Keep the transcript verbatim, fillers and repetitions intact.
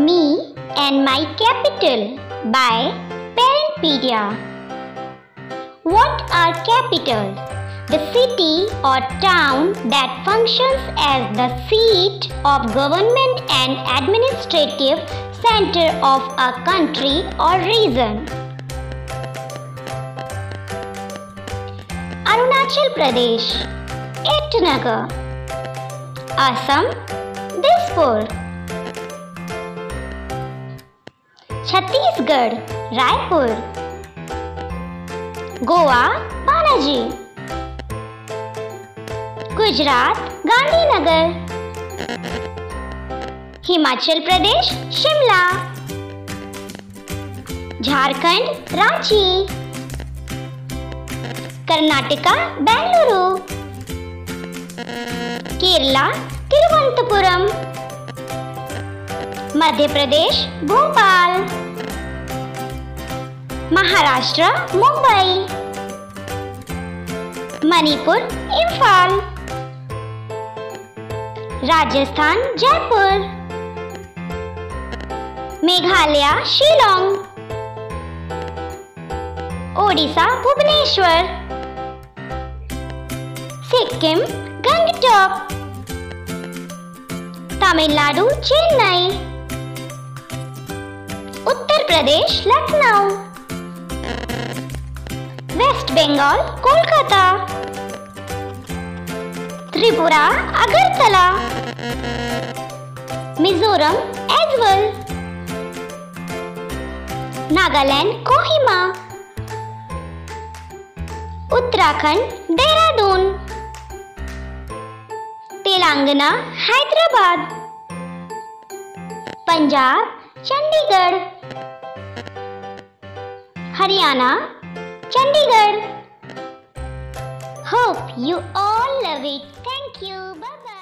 Me and My Capital by Parentpedia. What are capitals? The city or town that functions as the seat of government and administrative center of a country or region. Arunachal Pradesh, Itanagar. Assam, Dispur. Chhattisgarh, Raipur. Goa, Panaji. Gujarat, Gandhinagar. Himachal Pradesh, Shimla. Jharkhand, Ranchi. Karnataka, Bengaluru. Kerala, Tiruvananthapuram. Madhya Pradesh, Bhopal. Maharashtra, Mumbai. Manipur, Imphal. Rajasthan, Jaipur. Meghalaya, Shillong. Odisha, Bhubaneswar. Sikkim, Gangtok. Tamil Nadu, Chennai. Uttar Pradesh, Lucknow. West Bengal, Kolkata. Tripura, Agartala. Mizoram, Aizawl. Nagaland, Kohima. Uttarakhand, Dehradun. Telangana, Hyderabad. Punjab, Chandigarh. Haryana, Chandigarh. Hope you all love it. Thank you. Bye bye.